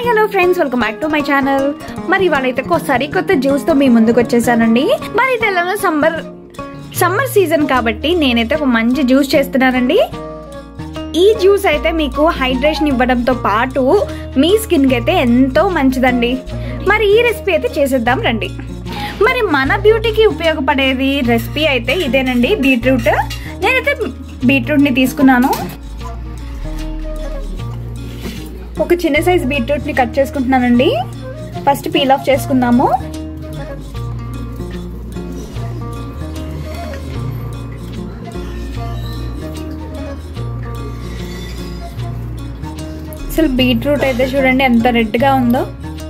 Hi hello friends, welcome back to my channel. మరి ఇవాళైతే కొత్త జ్యూస్ తో మీ ముందుకు వచ్చేసానండి. మరి ఇదెల్లలో సమ్మర్ సీజన్ కాబట్టి నేనైతే ఒక మంచి జ్యూస్ చేస్తున్నానండి. ఈ జ్యూస్ అయితే మీకు హైడ్రేషన్ ఇవ్వడంతో పాటు మీ స్కిన్ కి అయితే ఎంతో మంచిదండి. మరి ఈ రెసిపీ అయితే చేసేద్దాం రండి. మరి మన బ్యూటీకి ఉపయోగపడేది రెసిపీ అయితే ఇదేనండి, బీట్రూట్. నేనైతే బీట్రూట్ ని తీసుకున్నాను. ఒక చిన్న సైజ్ బీట్రూట్ ని కట్ చేసుకుంటున్నానండి. ఫస్ట్ పీల్ ఆఫ్ చేసుకుందాము. అసలు బీట్రూట్ అయితే చూడండి ఎంత రెడ్ గా ఉందో.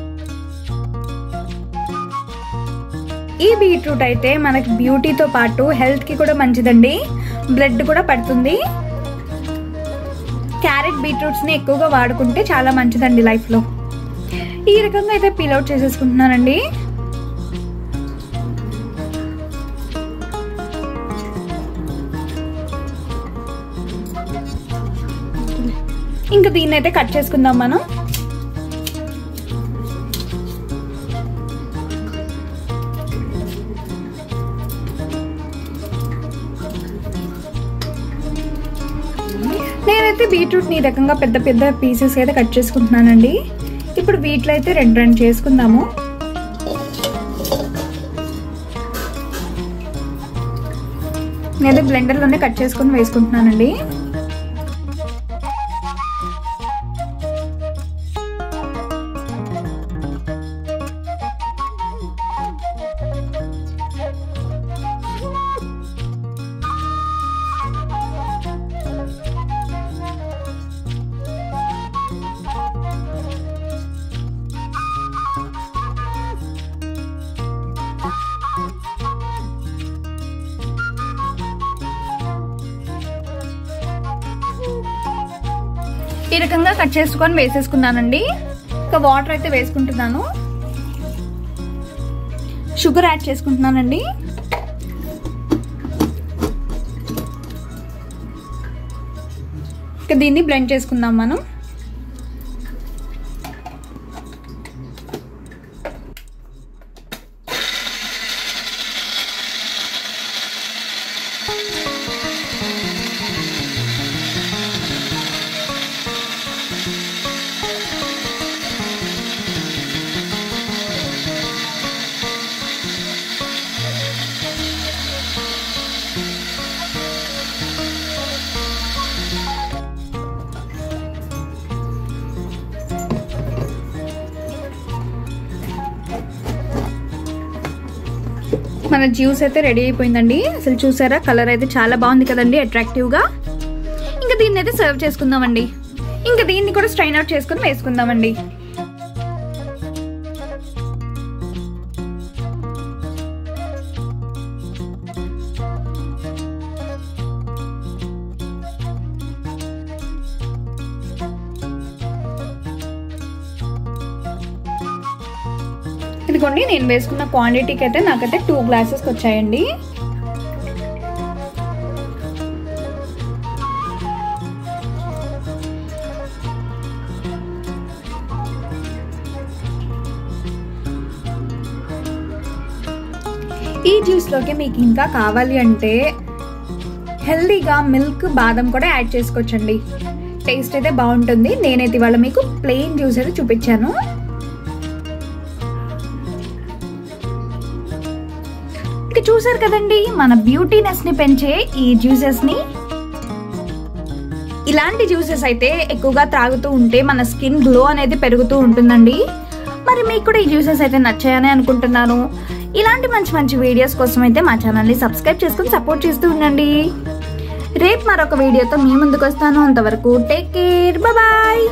ఈ బీట్రూట్ అయితే మనకి బ్యూటీతో పాటు హెల్త్ కి కూడా మంచిదండి, బ్లడ్ కూడా పడుతుంది. క్యారెట్ బీట్రూట్స్ ని ఎక్కువగా వాడుకుంటే చాలా మంచిదండి లైఫ్ లో. ఈ రకంగా అయితే పీల్ అవుట్ చేసేసుకుంటున్నానండి. ఇంకా దీన్ని అయితే కట్ చేసుకుందాం మనం. నేనైతే బీట్రూట్ ని ఈ రకంగా పెద్ద పెద్ద పీసెస్ అయితే కట్ చేసుకుంటున్నానండి. ఇప్పుడు వీటిలో అయితే రెండు చేసుకుందాము. నేనైతే బ్లెండర్ లోనే కట్ చేసుకుని వేసుకుంటున్నానండి. ఈ రకంగా కట్ చేసుకొని వేసేసుకున్నానండి. ఇంకా వాటర్ అయితే వేసుకుంటున్నాను. షుగర్ యాడ్ చేసుకుంటున్నానండి. ఇంకా దీన్ని బ్లెండ్ చేసుకుందాం మనం. మన జ్యూస్ అయితే రెడీ అయిపోయిందండి. అసలు చూసారా, కలర్ అయితే చాలా బాగుంది కదండి, అట్రాక్టివ్ గా. ఇంకా దీన్ని అయితే సర్వ్ చేసుకుందామండి. ఇంకా దీన్ని కూడా స్ట్రైన్ అవుట్ చేసుకుని వేసుకుందామండి. ఇదిగోండి, నేను వేసుకున్న క్వాంటిటీకి అయితే నాకైతే 2 గ్లాసెస్ వచ్చాయండి. ఈ జ్యూస్ లోకి మీకు ఇంకా కావాలి అంటే హెల్దీగా మిల్క్, బాదం కూడా యాడ్ చేసుకోవచ్చండి. టేస్ట్ అయితే బాగుంటుంది. నేనైతే ఇవాళ మీకు ప్లెయిన్ జ్యూస్ అయితే చూపించాను. చూసారు కదండి, మన బ్యూటీనెస్ ని పెంచే ఈ జ్యూసెస్ ని. ఇలాంటి జ్యూసెస్ అయితే ఎక్కువగా త్రాగుతూ ఉంటే మన స్కిన్ గ్లో అనేది పెరుగుతూ ఉంటుందండి. మరి మీకు కూడా ఈ జ్యూసెస్ అయితే నచ్చాయని అనుకుంటున్నాను. ఇలాంటి మంచి వీడియోస్ కోసం అయితే మా ఛానల్ ని సబ్స్క్రైబ్ చేసుకుని సపోర్ట్ చేస్తూ ఉండండి. రేపు మరొక వీడియోతో మీ ముందుకు వస్తాను. అంతవరకు take care, bye.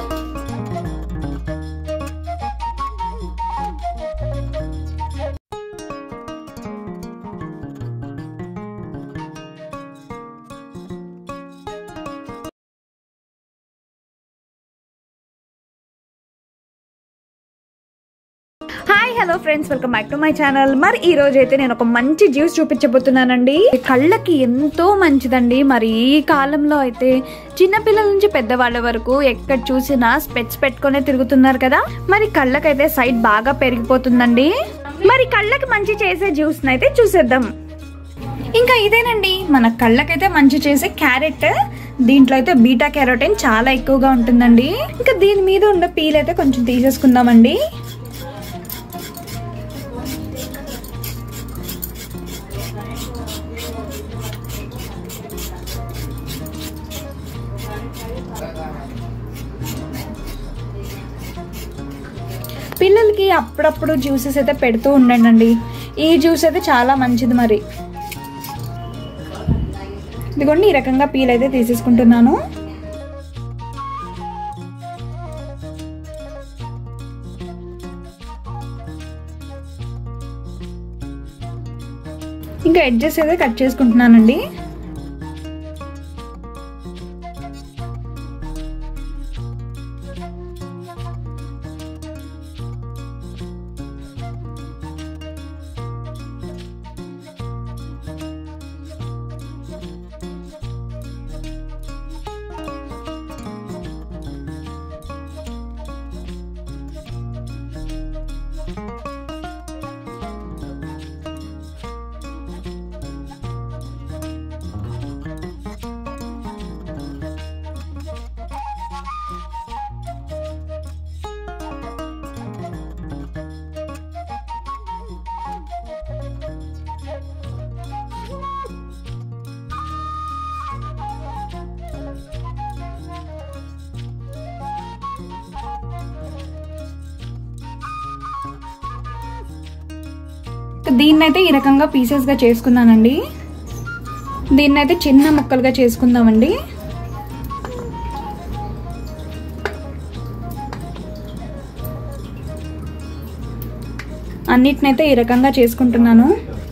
Hi hello friends, welcome back to my channel. మరి ఈ రోజు అయితే నేను ఒక మంచి జ్యూస్ చూపించబోతున్నానండి. కళ్ళకి ఎంతో మంచిదండి. మరి ఈ కాలంలో అయితే చిన్నపిల్లల నుంచి పెద్దవాళ్ళ వరకు ఎక్కడ చూసినా స్పెట్స్ పెట్టుకునే తిరుగుతున్నారు కదా. మరి కళ్ళకైతే సైట్ బాగా పెరిగిపోతుందండి. మరి కళ్ళకి మంచి చేసే జ్యూస్ అయితే చూసేద్దాం. ఇంకా ఇదేనండి మన కళ్ళకైతే మంచి చేసే క్యారెట్. దీంట్లో అయితే బీటా క్యారోటిన్ చాలా ఎక్కువగా ఉంటుందండి. ఇంకా దీని మీద ఉన్న పీల్ అయితే కొంచెం తీసేసుకుందామండి. పిల్లలకి అప్పుడప్పుడు జ్యూసెస్ అయితే పెడుతూ ఉండండి. ఈ జ్యూస్ అయితే చాలా మంచిది. మరి ఇదిగోండి, ఈ రకంగా పీల్ అయితే తీసేసుకుంటున్నాను. ఇంకా ఎడ్జెస్ అయితే కట్ చేసుకుంటున్నానండి. దీన్నైతే ఈ రకంగా పీసెస్ గా చేసుకున్నానండి. దీన్నైతే చిన్న ముక్కలుగా చేసుకుందామండి. అన్నిటినైతే ఈ రకంగా చేసుకుంటున్నాను.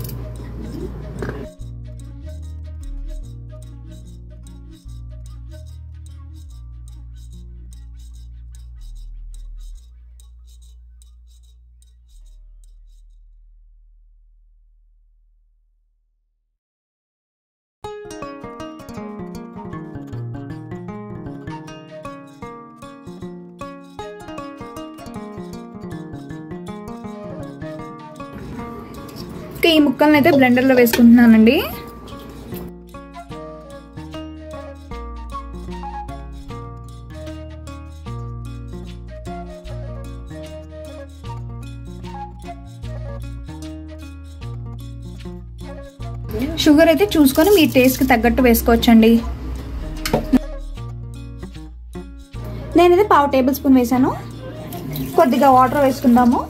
ఈ ముక్కలను అయితే బ్లెండర్ లో వేసుకుంటున్నానండి. షుగర్ అయితే చూసుకొని మీ టేస్ట్ కి తగ్గట్టు వేసుకోవచ్చండి. నేనైతే 1/2 టేబుల్ స్పూన్ వేసాను. కొద్దిగా వాటర్ వేసుకుందాము.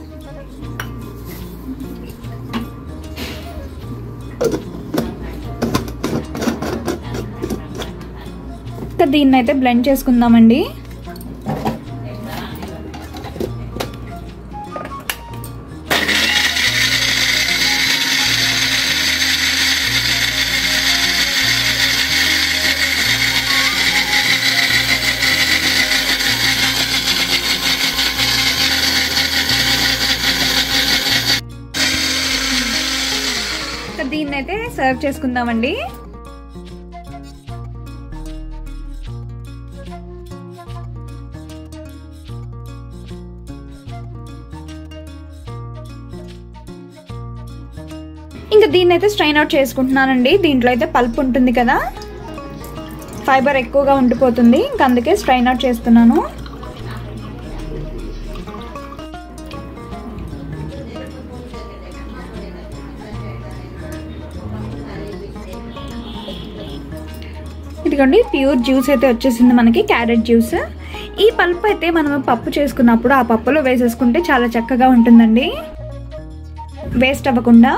దీన్ని అయితే బ్లెండ్ చేసుకుందామండి. దీన్ని అయితే సర్వ్ చేసుకుందామండి. ఇంకా దీన్ని అయితే స్ట్రైన్ అవుట్ చేసుకుంటున్నానండి. దీంట్లో అయితే పల్ప్ ఉంటుంది కదా, ఫైబర్ ఎక్కువగా ఉండిపోతుంది. ఇంకా అందుకే స్ట్రైన్ అవుట్ చేస్తున్నాను. ఇదిగోండి, ప్యూర్ జ్యూస్ అయితే వచ్చేసింది మనకి, క్యారెట్ జ్యూస్. ఈ పల్ప్ అయితే మనం పప్పు చేసుకున్నప్పుడు ఆ పప్పులో వేసేసుకుంటే చాలా చక్కగా ఉంటుందండి, వేస్ట్ అవ్వకుండా.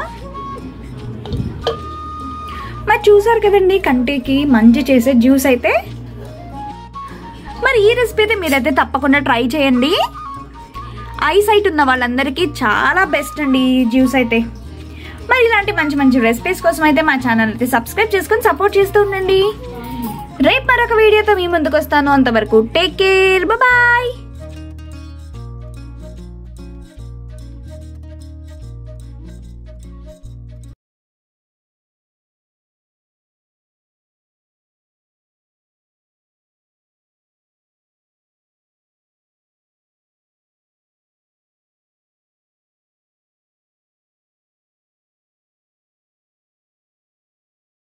మరి చూసారు కదండి, కంటికి మంచి చేసే జ్యూస్ అయితే. మరి ఈ రెసిపీ అయితే మీరైతే తప్పకుండా ట్రై చేయండి. ఐ సైట్ ఉన్న వాళ్ళందరికీ చాలా బెస్ట్ అండి ఈ జ్యూస్ అయితే. మరి ఇలాంటి మంచి మంచి రెసిపీస్ కోసం అయితే మా ఛానల్ అయితే సబ్స్క్రైబ్ చేసుకొని సపోర్ట్ చేస్తూ ఉండండి. రేపు మరొక వీడియోతో మీ ముందుకు వస్తాను. అంతవరకు టేక్ కేర్, బాయ్.